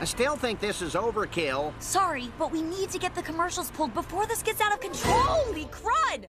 I still think this is overkill. Sorry, but we need to get the commercials pulled before this gets out of control. Holy crud!